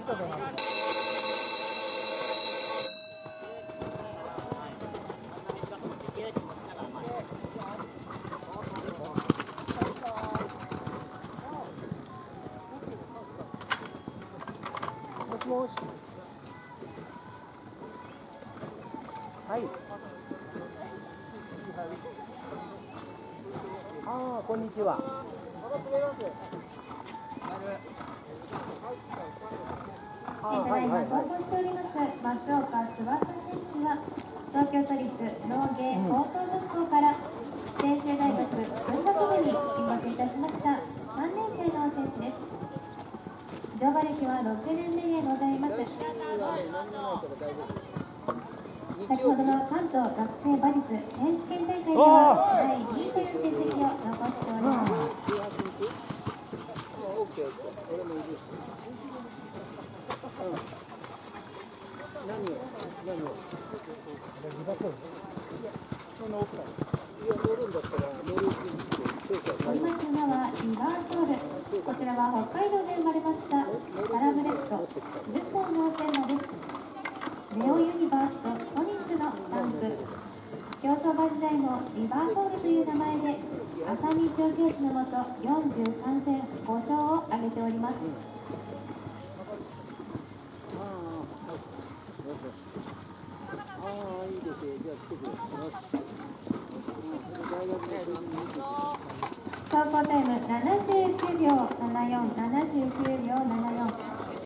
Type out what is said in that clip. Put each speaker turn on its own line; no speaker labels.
もし。はい。ああ、こんにちは。
ただいま投稿しております松岡翼選手は東京都立農芸高等学校から専修大学文学部に進学いたしました3年生の選手です。乗馬歴は6年目でございます。先ほどの関東学生馬術選手権大会では第2位という成績を残しております。乗ります馬はリバーソール。こちらは北海道で生まれましたサラブレッド10歳の天馬です。ネオユニバースとソニックのスタンプ。競走馬時代もリバーソールという名前で浅見調教師のもと43戦5勝を挙げております。走行タイム79秒74、79秒74。